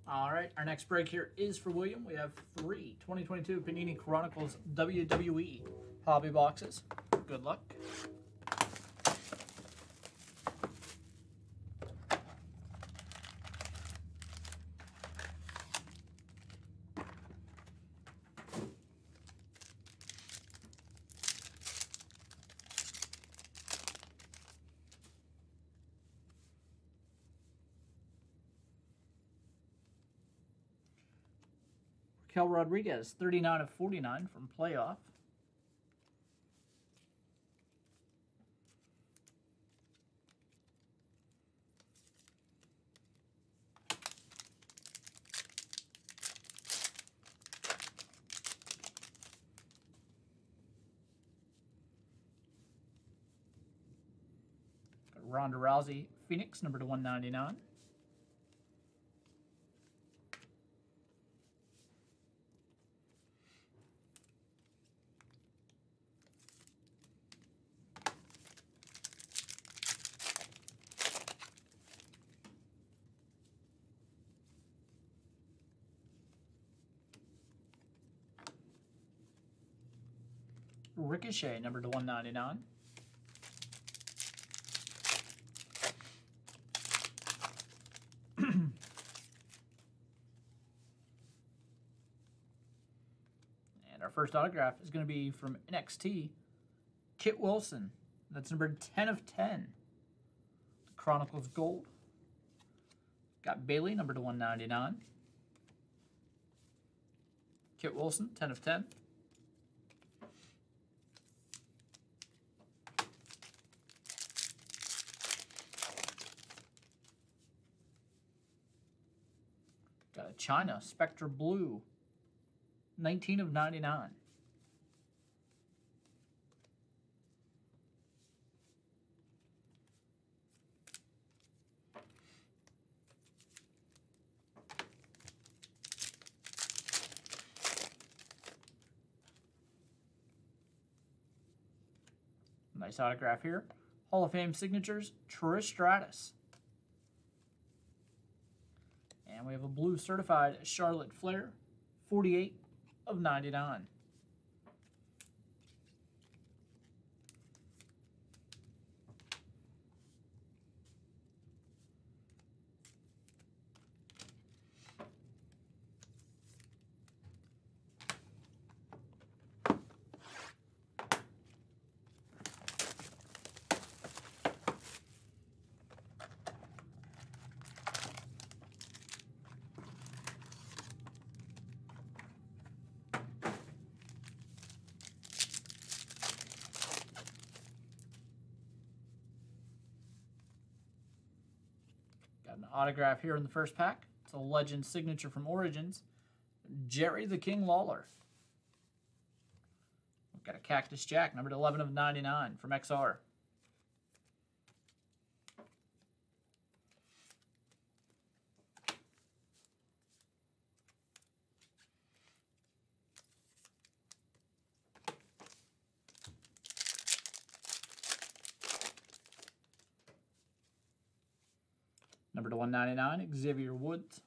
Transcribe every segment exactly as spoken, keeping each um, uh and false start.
All right, our next break here is for William. We have three twenty twenty-two Panini Chronicles W W E hobby boxes. Good luck. Kel Rodriguez, thirty-nine of forty-nine from playoff. Got Ronda Rousey, Phoenix, number to one ninety-nine. Ricochet, number to one ninety-nine. And our first autograph is going to be from N X T, Kit Wilson. That's number ten of ten. Chronicles Gold. Got Bailey, number to one ninety-nine. Kit Wilson, ten of ten. Got a China Spectre Blue, nineteen of ninety-nine. Nice autograph here. Hall of Fame signatures, Trish Stratus. And we have a blue certified Charlotte Flair, forty-eight of ninety-nine. Got an autograph here in the first pack. It's a legend signature from Origins, Jerry the King Lawler. We've got a Cactus Jack, numbered eleven of ninety-nine from X R. Number to one ninety-nine, Xavier Woods.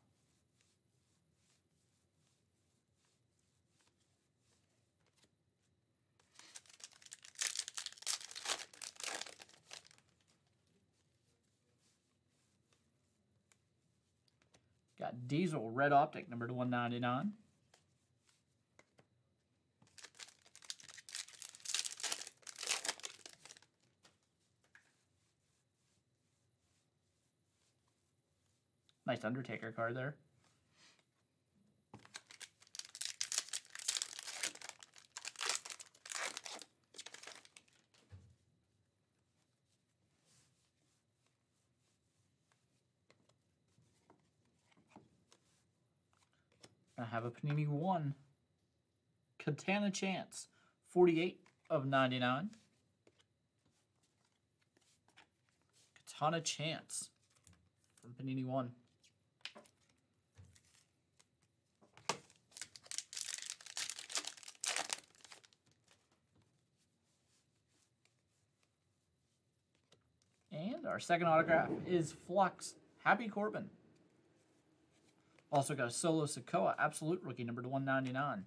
Got Diesel Red Optic, number to one ninety-nine. Nice Undertaker card there. I have a Panini one. Katana Chance, forty-eight of ninety-nine. Katana Chance from Panini one. And our second autograph is Flux, Happy Corbin. Also got a Solo Sikoa, Absolute Rookie, number to one ninety-nine.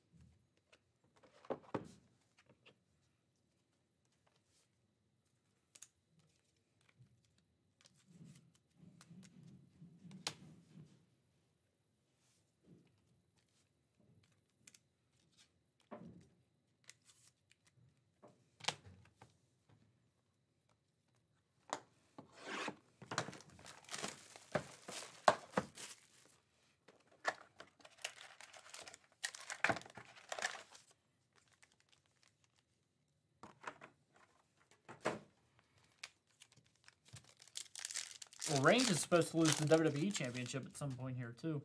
Well, Reigns is supposed to lose the W W E Championship at some point here, too.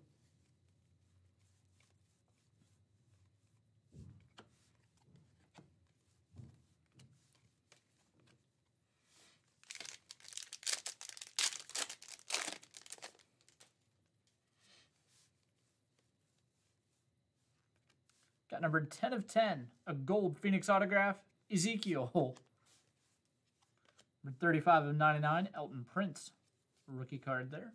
Got number ten of ten, a gold Phoenix autograph, Ezekiel. Number thirty-five of ninety-nine, Elton Prince. Rookie card there.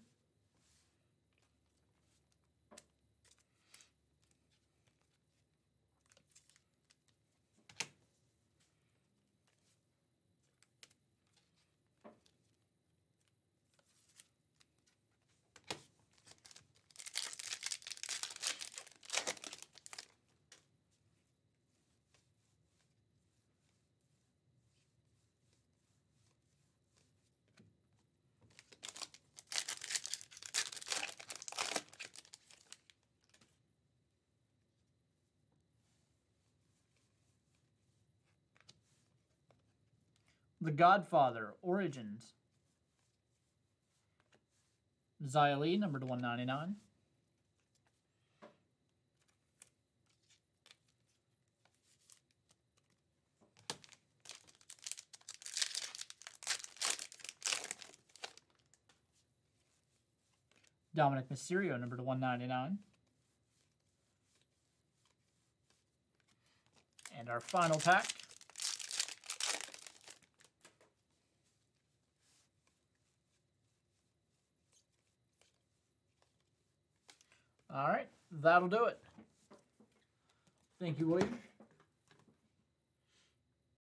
The Godfather, Origins. Xia Li, number to one ninety-nine. Dominic Mysterio, number to one ninety-nine. And our final pack. All right, that'll do it. Thank you, William.